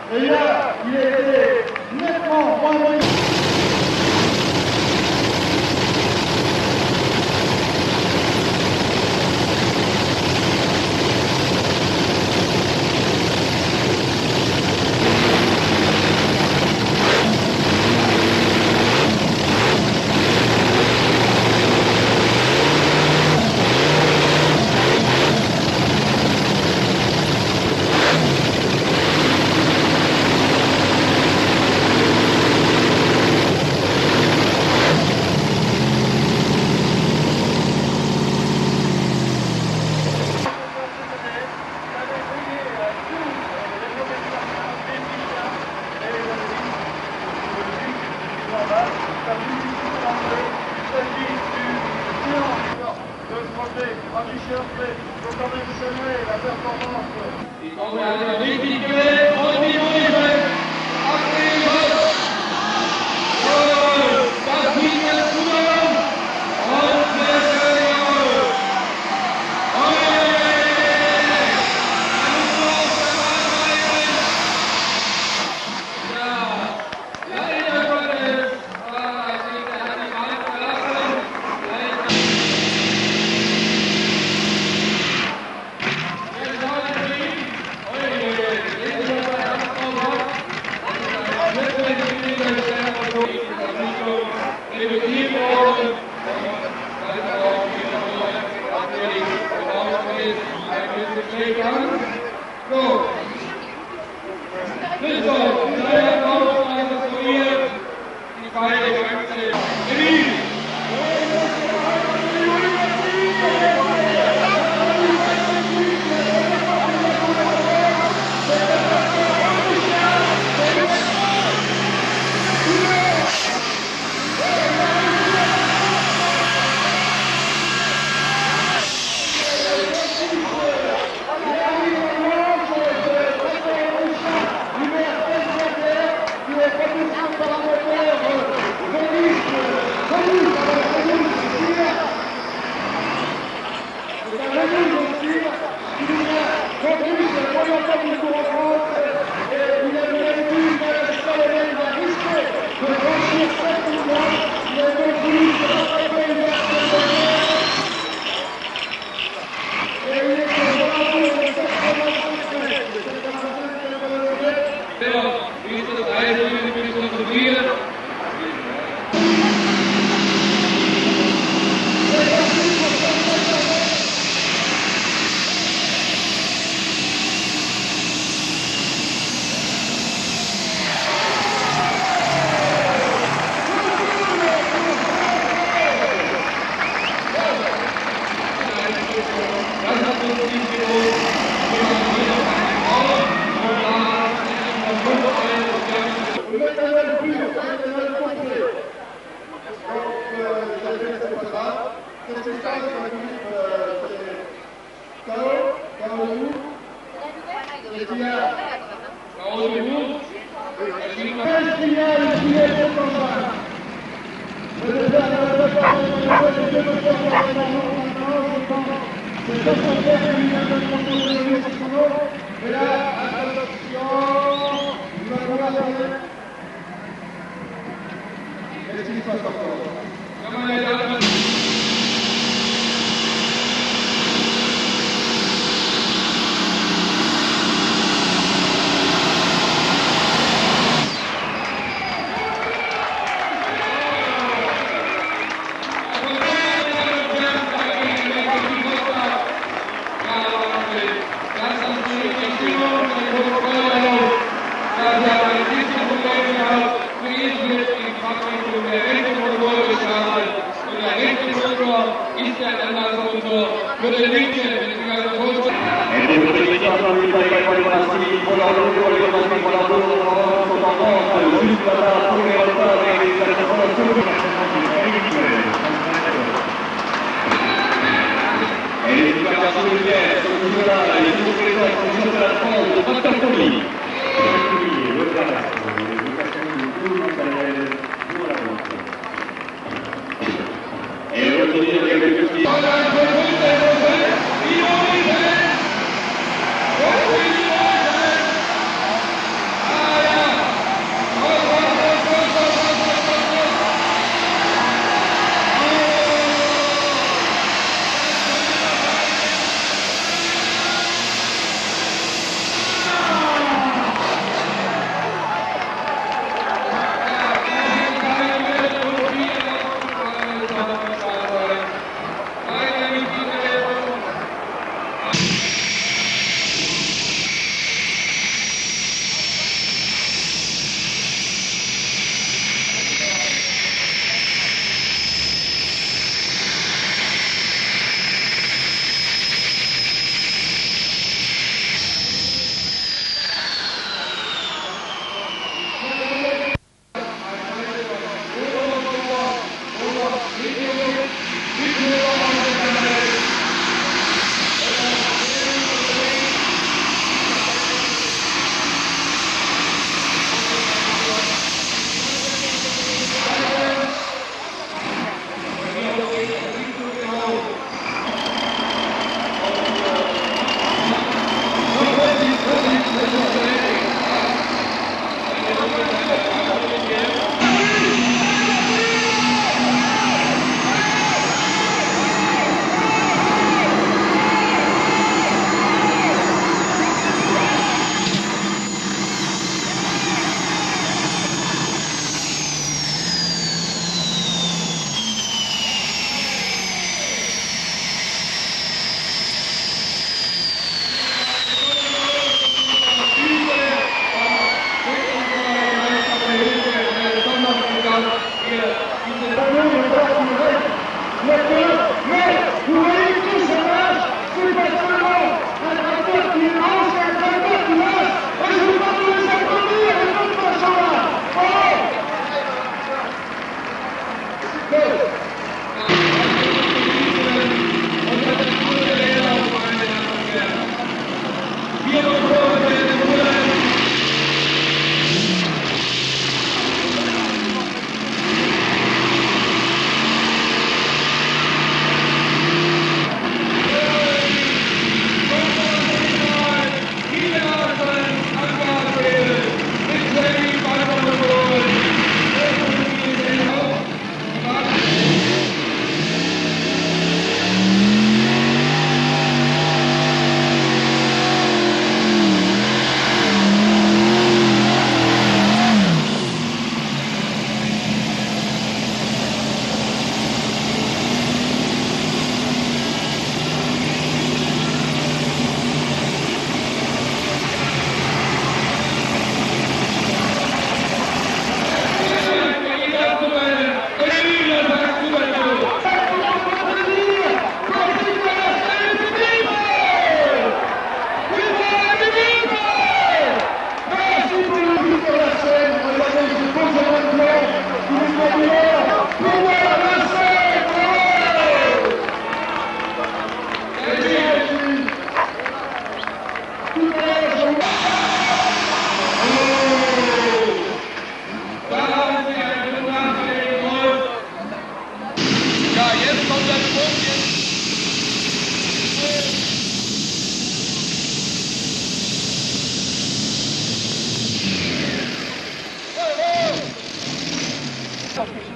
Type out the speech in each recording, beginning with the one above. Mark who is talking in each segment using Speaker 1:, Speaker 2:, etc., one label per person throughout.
Speaker 1: Et là, il a été nettement moins bon.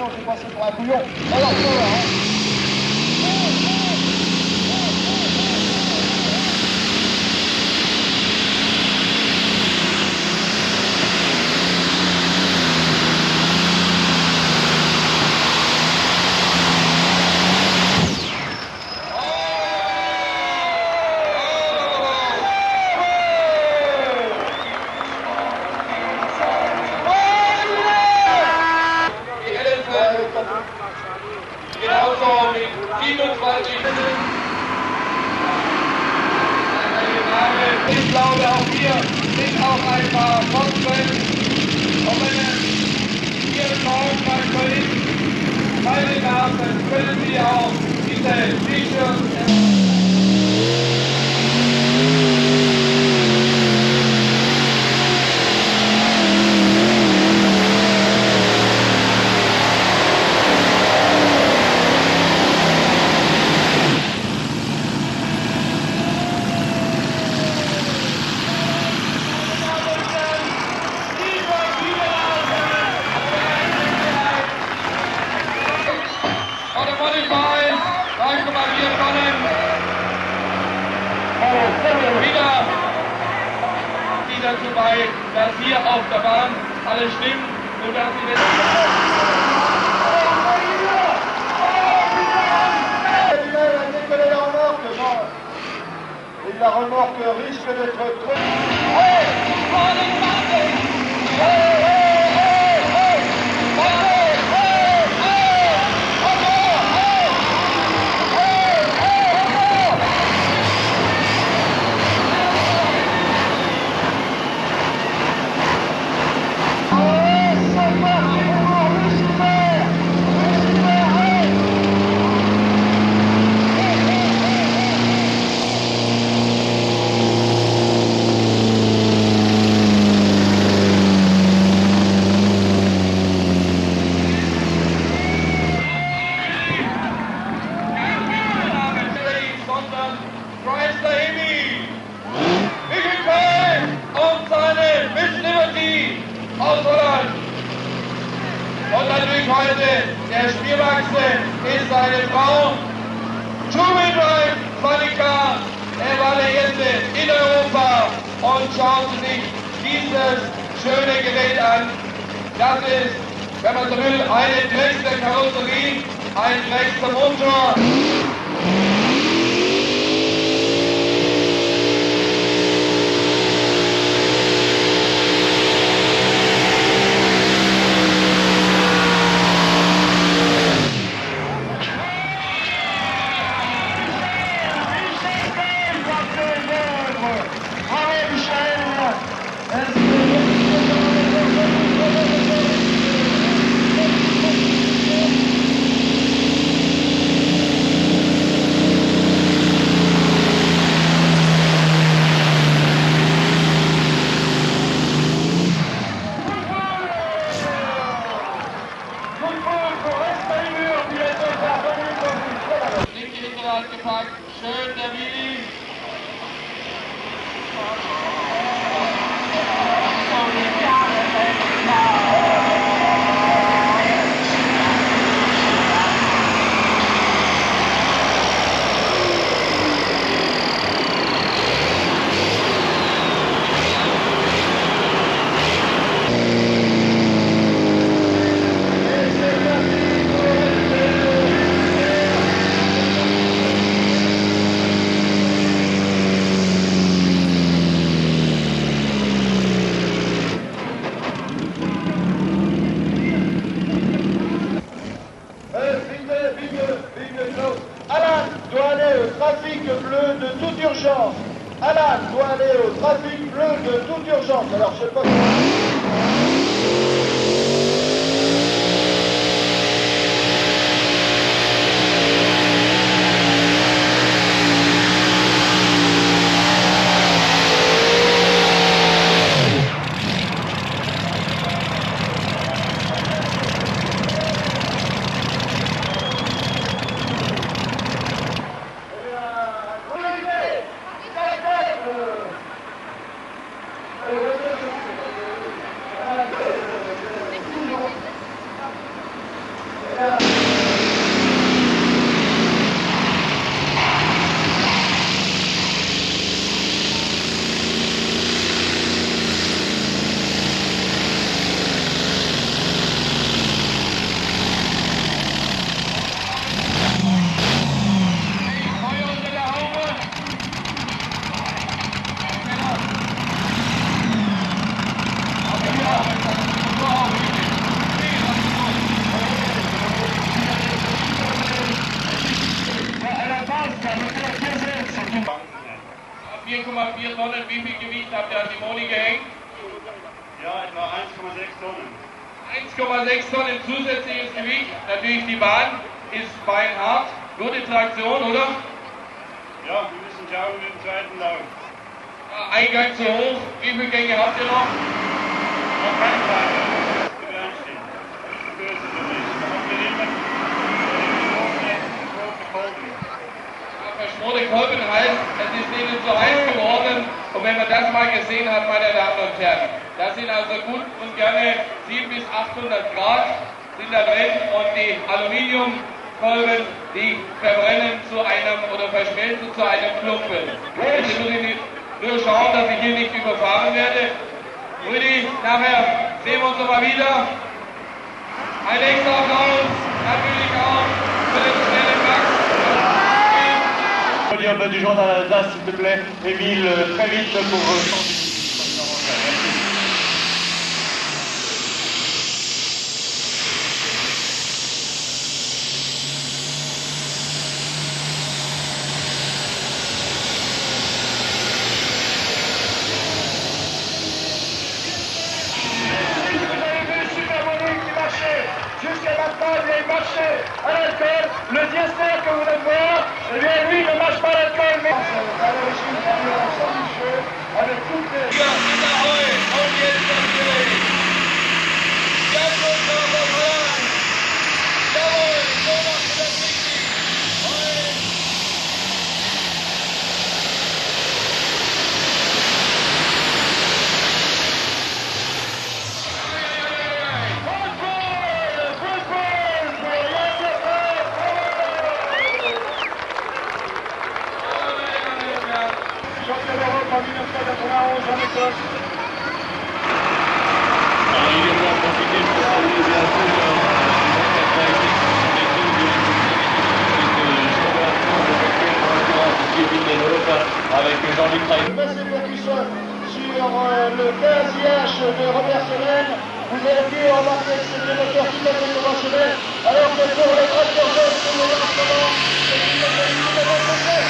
Speaker 1: sinon je vais passer pour un couillon. Alors, voilà, hein.
Speaker 2: Genauso mit 27. Ich glaube, auch wir sind auch ein paar Boxen. Und wenn es hier im Norden ist, meine Damen, können Sie auch diese T-Shirts dazu bei, dass hier auf der Bahn alles stimmt und dass Sie
Speaker 1: Et la remorque risque d'être trop...
Speaker 2: aus Holland. Und natürlich heute der Spielwachse ist seine Frau. Jubelbein Monika, er war der Erste in Europa. Und schauen Sie sich dieses schöne Gerät an. Das ist, wenn man so will, eine dreckste Karosserie, ein dreckster Motor. Gepackt. Schön, der Willi.
Speaker 1: Alan doit aller au trafic bleu de toute urgence. Alan doit aller au trafic bleu de toute urgence. Alors je sais pas...
Speaker 2: 4,4 Tonnen, wie viel Gewicht habt ihr an die Moni gehängt?
Speaker 1: Ja, etwa 1,6 Tonnen.
Speaker 2: 1,6 Tonnen zusätzliches Gewicht. Natürlich die Bahn ist beinhart. Gute Traktion, oder?
Speaker 1: Ja, wir müssen schauen mit dem zweiten Lauf.
Speaker 2: Ja, Eingang zu hoch. Wie viele Gänge habt ihr noch?
Speaker 1: Noch kein Fall. Wir werden stehen. Böse für mich. Da haben wir immer große Kolben.
Speaker 2: Verschmorte Kolben heißt, es ist ihnen zu heiß geworden. Und wenn man das mal gesehen hat, meine Damen und Herren, das sind also gut und gerne 700 bis 800 Grad sind da drin und die Aluminiumkolben, die verbrennen zu einem oder verschmelzen zu einem Klumpen. Jetzt muss ich nur schauen, dass ich hier nicht überfahren werde. Rüdi, nachher sehen wir uns nochmal wieder. Ein extra Applaus, natürlich auch für den schnellen Max.
Speaker 1: On peut dire du jour dans l'Alsace, s'il te plaît, Émile, très vite pour changer. Jusqu'à maintenant, il marchait à l'alcool. Le diester que vous venez de voir, eh bien lui, il ne marche pas à l'alcool, mais... À l'origine, il y a un sandwich avec toutes les...
Speaker 2: Ja, Ahoi, und jetzt natürlich. Ganz unser Programm. Jawohl, so macht ihr das richtig. Ahoi.
Speaker 1: Champion d'Europe en 1991 en Écosse.
Speaker 3: Alors également profiter pour saluer bien sûr avec Jean-Luc Traï.
Speaker 1: Merci pour qu'il soit sur le 15 IH de Robert Semaine. Vous avez pu remarquer que c'est des moteurs tout à fait conventionnels, alors que pour les tracteurs jeunes que nous avons en ce moment, c'est une mécanique tout à fait complète.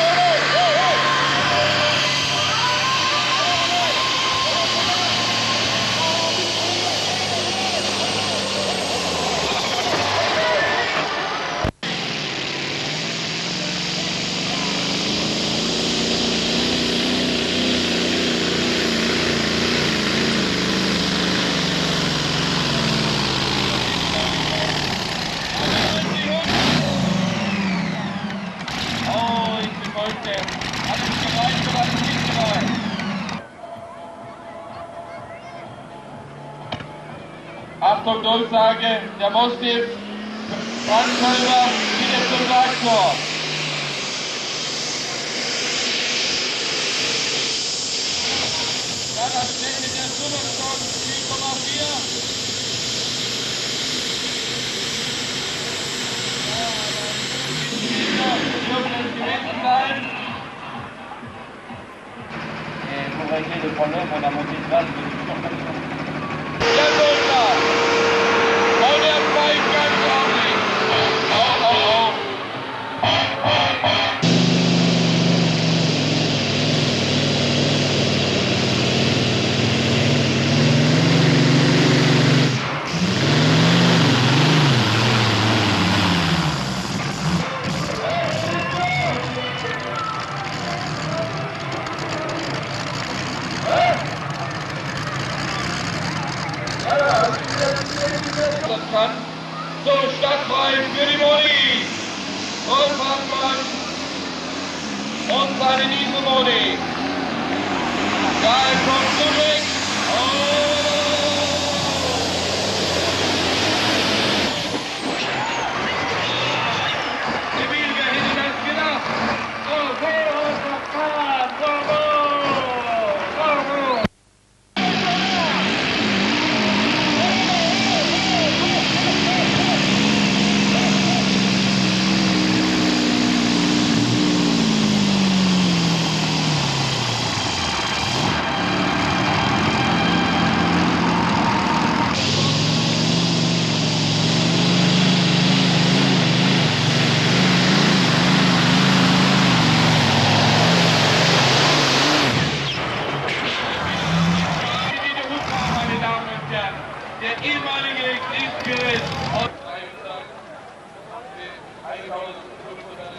Speaker 2: Achtung, Durchsage, der muss jetzt Brandkölber wieder zum Traktor. Ja, das steht mit der Summenstock 4,4. Dürfen es gewesen sein.
Speaker 3: Et pour régler le problème, on a monté une base de surfaction.
Speaker 2: Der Sultan. Und er pfeift ganz ordentlich. Oh, oh, oh. Kann. So, startfrei für die Moni. Und Fahrtmann und seine Dieselmoni. Geil, kommt gut weg. Emil, wer hätte das gedacht? Oh, bravo! der ehemalige Kriegsgerät aus Eisenach mit 1500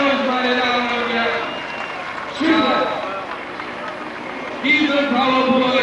Speaker 2: Diese Powerpoint